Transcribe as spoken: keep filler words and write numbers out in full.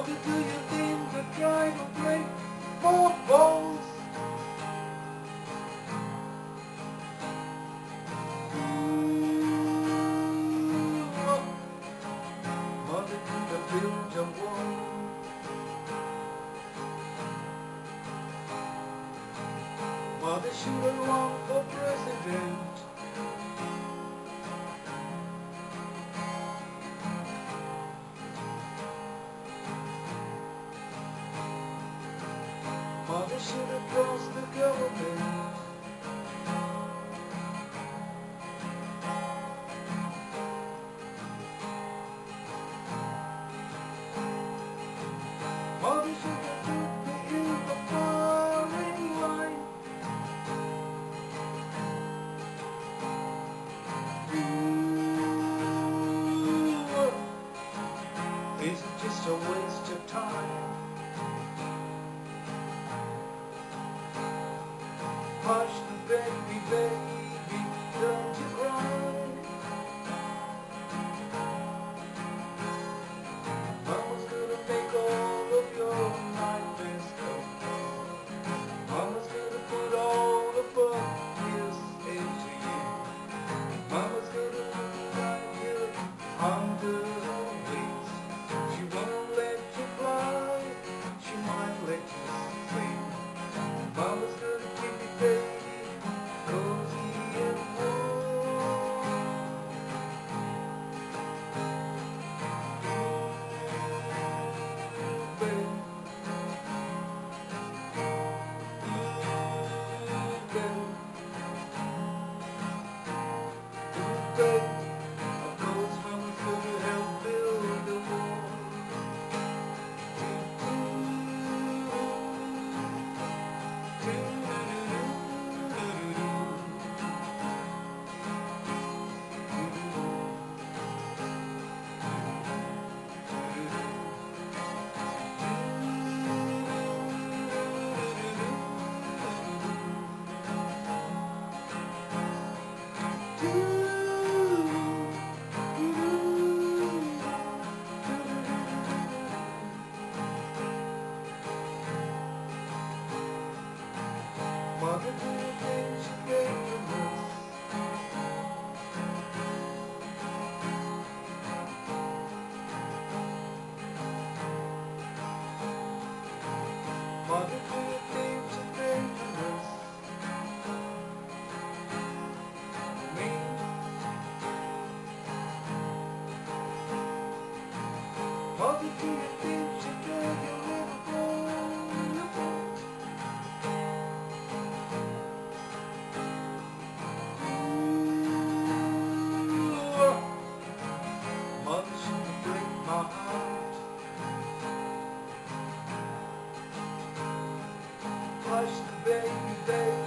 Mother, do you think the drive will break more bones? Mother, do the build a wall? Mother, should I run for president? Mother, should have crossed the government? Mother, should have put me in the firing line? Ooh, is it just a waste of time? Hush the baby, baby, don't you cry. Mama's gonna make all of your nightmares go. Mama's gonna put all the focus into you. Mama's gonna put right here under her wings. She won't let you fly, she might let you sleep. Mama's gonna keep you baby, cozy and warm. Ooh, baby. Ooh, baby. Ooh, baby. Of course, Mama's gonna help build the wall. Mother, do you think she gave you this? Mother, do you think she gave you this? Me? Mother, do you think she gave you little boy your boat? Mother, should break my heart. Hush the baby, baby.